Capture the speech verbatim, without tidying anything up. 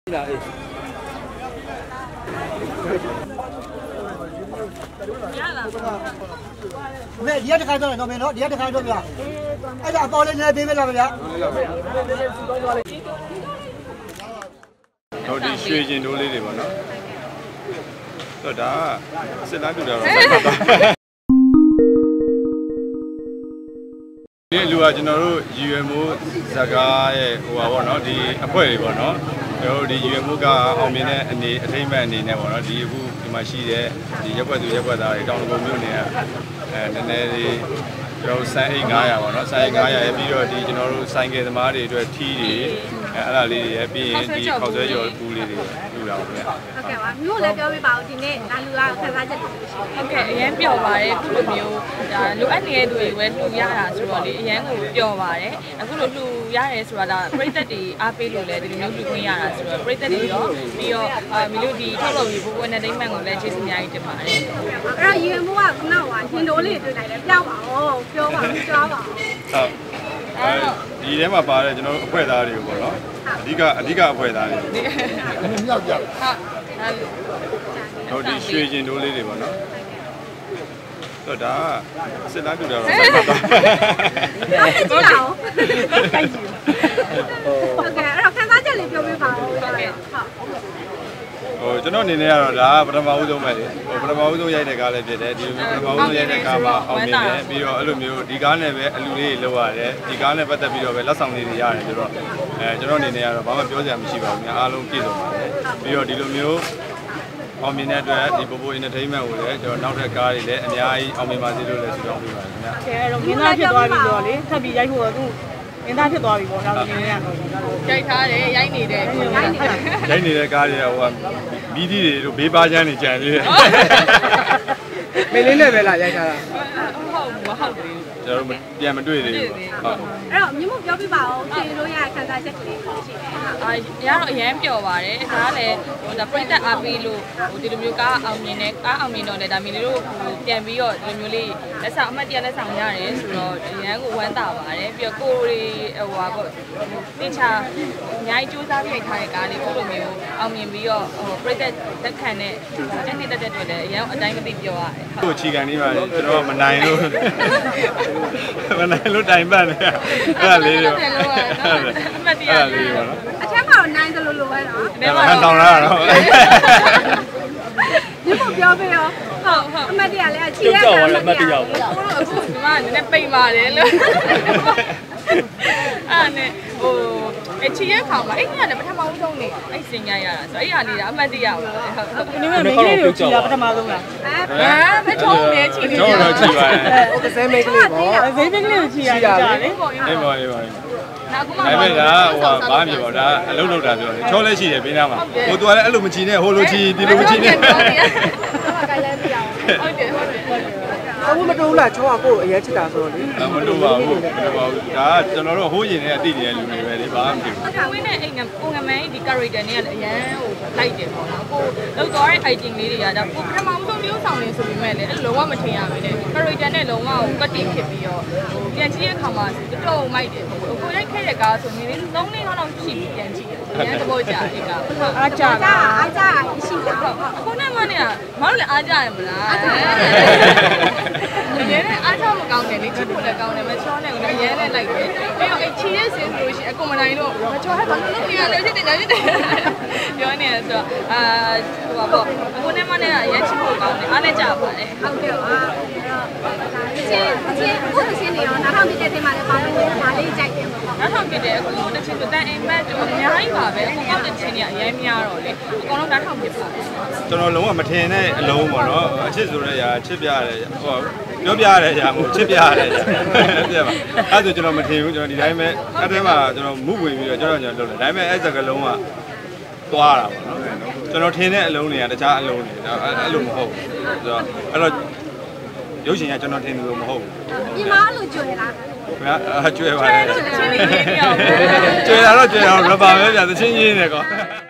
咩？而家就開咗嚟到未咯？而家就開咗未啊？哎呀，包你你俾咩啦？ဗျ？ 好啲水晶多啲啲喎နော်။တော့ဒါစစ်သားတူတာတော့ဒီလူကကျွန်တော်တို့ U M O ဇကာရဲ့ဟိုပါပေါ့နော်ဒီအဖွဲ့တွေပေါ့နော်ကျွန်တော်တို့ဒီ U M O ကအောင်မြင်တဲ့အနေအထိမ့်မဲ့အနေနဲ့ပေါ့နော်ဒီအခုဒီမှာရှိတဲ့ဒီရက်ွက်သူရက်ွက်သားတွေတောင်တကုံမြို့နယ်အဲနည်းနည်းလေးကျွန်တော်စိုင်းအိတ်nine hundredပေါ့နော်စိုင်းအိတ်nine hundredရဲ့ပြီးတော့ဒီကျွန်တော်တို့စိုင်းကယ်သမားတွေအတွက်ထီးတွေအဲအဲ့ဒါလေးတွေရဲ့ပြီးရင်ဒီခေါက်ဆွဲကျော်ပူးလေးတွေလူတာပေါ့ဗျာဟုတ်ကဲ့ပါမြို့လည်းပြောပြပါဦးဒီနေ့လာလူကခန်းစားချက်တွေရှိဟုတ်ကဲ့အရင်ပျော်ပါတယ်အခုလိုမျိုးဒါလိုအပ်နေတဲ့သူတွေပဲလှူရတာဆိုတော့လေအရင်ကိုပျော်ပါတယ်အခုလိုလှူရတယ်ဆိုတာဒါပရိသတ်တွေအားပေးလို့လည်းဒီလိုမျိုးလှူခွင့်ရတာဆိုတော့ပရိသတ်တွေရောပြီးတော့မီလိုဒီထုတ်လုပ်ရေးဘိုးဘွယ်နဲ့တိမ့်မှန်ကိုလည်းကျေးဇူးအများကြီးတင်ပါတယ်အဲ့တော့ U M O ကခုနကဟင်တိုးလေးတွေ့နိုင်တယ်ပြောက်ပါဦးပြောပါဦးကြားပါဦးဟုတ်အဲဒီထဲမှာပါတယ်ကျွန်တော်တို့အဖွဲ့သားတွေကိုပေါ့နော်အဓိကအဓိကအဖွဲ့သားတွေမြောက်ကြဟုတ်ဒီရွှေကျင်တိုးလေးတွေပေါ့နော်ဆိုတော့ဒါစစ်သားတူတာတော့စိုက်ပါတော့ဟုတ်ကဲ့ဟုတ်ကဲ့အဲ့တော့ခန်းစားချက်လေးပြောပြပါဦးဟုတ်ကဲ့ဟိုကျွန်တော်အနေနဲ့ကတော့ဒါပထမဦးဆုံးပဲလေဟိုပထမဦးဆုံးရိုက်တဲ့ကားလည်းဖြစ်တယ်ဒီလိုမျိုးပထမဦးဆုံးရိုက်တဲ့ကားမှာအောင်မြင်တယ်ပြီးတော့အဲ့လိုမျိုးဒီကားနဲ့ပဲအလူလေးတွေလောက်ရတယ်ဒီကားနဲ့ပတ်သက်ပြီးတော့ပဲလက်ဆောင်လေးတွေရတယ်ဆိုတော့အဲကျွန်တော်အနေနဲ့ကတော့ဘာမှပြောစရာမရှိပါဘူးများအားလုံးပြည့်စုံပါတယ်ပြီးတော့ဒီလိုမျိုးအောင်မြင်တဲ့အတွက်ဒီ Bobo Entertainment ကိုလည်းကျွန်တော်နောက်ထပ်ကားတွေလည်းအများကြီးအောင်မြင်ပါစေလို့လည်းဆုတောင်းပေးပါတယ်ခင်ဗျာ။ကဲအဲ့တော့မင်းသားဖြစ်သွားပြီဆိုတော့လေထပ်ပြီးရိုက်ဖို့အခုမင်းသားဖြစ်သွားပြီပေါ့နောက်နေနေရတော့ရိုက်ထားတယ်ရိုက်နေတယ်ရိုက်နေတယ်ရိုက်နေတဲ့ကားတွေကဟိုမီးသီးတွေတို့ဘေးပါးချမ်းတွေကြံသေးတယ်မင်းလေးနဲ့ပဲလားရိုက်ထားတာဟုတ်မဟုတ်သေးဘူးကျွန်တော်တို့ပြန်မတွေ့သေးဘူးဟုတ်အဲ့တော့မြင့်မို့ပြောပြပါဦးခြေလို့ရခန်းစားချက်ကလေးရှိတယ်အာရတော့အရန်ပျော်ပါတယ်ဒါကလည်းဟိုဒါပရိသတ်အားပေးလို့ဟိုဒီလိုမျိုးကားအောင်မြင်တဲ့ကားအောင်မြင်တော့လည်းဒါမီလေးတို့ဟိုပြန်ပြီးတော့ဒီလိုမျိုးလေးလက်ဆောင်အမှတ်တရလက်ဆောင်ရတယ်ဆိုတော့အရန်ကိုဝမ်းသာပါတယ်ပြီးတော့ကိုရီဟိုဟာပေါ့တင်ချာအများကြီးစူးစမ်းပြီးထားတဲ့ကားလေးကိုလိုမျိုးအောင်မြင်ပြီးတော့ဟိုပရိသတ်သက်ခံတဲ့တက်နေတဲ့တက်တွေလည်းအရန်အတိုင်းမသိပျော်ရတယ်ဟိုချီကန်နေပါလေကျွန်တော်မနိုင်လို့မနိုင်လို့တိုင်ပတ်နေအဲ့ဒါလေးရောအမှတ်တရလေးပါနော်အထက်မှာနိုင်တယ်လို့လိုပဲနော်ဒီမှာတောင်းလာတော့ဒီမှာပြောပြရောဟုတ်ဟုတ်အမှတ်တရလည်းအချီရတာအမှတ်တရကိုအခုဒီမှာနည်းနည်းပိန်ပါတယ်လို့အဲ့နဲ့ဟိုအချီရခါမှာအဲ့ညလည်းပထမဆုံးနေအဲ့စင်ကြရတာဆိုအဲ့ဟာလေးကအမှတ်တရပါဟုတ်ဒီနေ့မင်းလေးတွေကိုချီတာပထမဆုံးလားအဲမချုံနေချီနေချုံတော့ချီပါတယ်ကစဲမိတ်ကလေးပေါ့ဇိမ်းမိတ်ကလေးကိုချီရကြတယ်အေးပါအေးပါနောက်ခုမှဒါပေမဲ့ဒါဟိုဘာမှမပြောဒါအလုပ်လုပ်တာပြောတယ်ချောလဲရှိတယ်ဘေးနားမှာဟိုသူကလည်းအဲ့လိုမချီနဲ့ဟိုလိုချီဒီလိုမချီနဲ့ဟုတ်ကဲ့လည်းပြအောင်ဟုတ်တယ်ဟုတ်တယ်အခုမတူဘူးလားချောကကိုယ်အရင်ချစ်တာဆိုတော့လေမတူပါဘူးမတူပါဘူးဒါကကျွန်တော်တို့ဟိုးရင်နဲ့အတိနေတဲ့လူတွေပဲလေဘာမှမဖြစ်ဘူးဟုတ်ကဲ့ဝင်းနဲ့အိမ်ကပုံငမန်းဒီ character နဲ့လည်းအရန်ဟိုလိုက်တယ်ပေါ့နော်ကိုလောက်သွားတဲ့ item လေးတွေကဒါကိုပထမဆုံးမျိုးဆောင်နေဆိုပေမဲ့လည်းအဲ့လုံးဝမထင်ရဘူးလေ character နဲ့လုံးဝကိုကတ်တင်ဖြစ်ပြီးတော့ဟိုပြန်ကြည့်တဲ့အခါမှာတော်တော်မိုက်တယ်ဟိုကိုရိုက်ခဲ့တဲ့ကားဆိုနေလေးသုံးလေးလောက်ရှိပြီးပြန်ကြည့်တယ်အရန်သဘောကျတယ်ကအားကြတာအားကြရှိတာအခုနဲ့မနဲ့ကမတို့လည်းအားကြရမလားအားကြတယ်ရဲနဲ့အားချမကောင်းတယ်လေချစ်ဖို့လည်းကောင်းတယ်မချောနဲ့ကလည်းရဲနဲ့လိုက်တယ်ပြီးတော့အဲ့ချီရဲ့စင်ဆိုလို့ရှိရင်အကုန်မနိုင်လို့မချောဟဲ့ဘာလို့လုပ်နေရလဲချစ်တယ်ချစ်တယ်ပြောနေဆိုတော့အာဟိုပါပေါ့အခုနဲ့မနဲ့ကရဲချစ်ဖို့ကောင်းတယ်အားနဲ့ကြပါတယ်ဟုတ်ကဲ့ပါချင်းချင်းကိုယ်ချင်းနေရောနောက်ထောင်ပြတဲ့တင်မှာလည်းပါလို့ဒါလေးကြိုက်တယ်ပေါ့နောက်ထောင်ပြတဲ့အခုတချင်းတန်အိမ်မက်တို့အများကြီးပါပဲအခုကောက်တဲ့ချင်းတွေအများများတော့လေအကုန်လုံးနောက်ထောင်ပြပါကျွန်တော်လုံးဝမထင်တဲ့အလုံးပေါ့နော်အချစ်ဆိုတဲ့အရာချစ်ပြရတယ်ဟိုပြောပြရတဲ့အရာမဟုတ်ချစ်ပြရတဲ့အရာပြပါအဲ့ဒါကျွန်တော်မထင်ဘူးကျွန်တော်ဒီတိုင်းပဲအဲ့ထဲမှာကျွန်တော်မှုဝင်ပြီးတော့ကျွန်တော်ကျွန်တော်လုပ်တယ်ဒါပေမဲ့အဲ့စကလုံးကသွားတာပေါ့နော်ကျွန်တော်ထင်တဲ့အလုံးတွေကတခြားအလုံးတွေအဲ့လိုမဟုတ်ဘူးဆိုတော့အဲ့တော့ရုပ်ရှင်ကကျွန်တော်ထင်တယ်လို့မဟုတ်ဘူးဒီမှာအဲ့လိုကြွယ်လားခင်ဗျာကျွဲပါတယ်ကျွဲတာတော့ကျွဲအောင်ရပါပဲဗျာသချင်းရင်းနေကော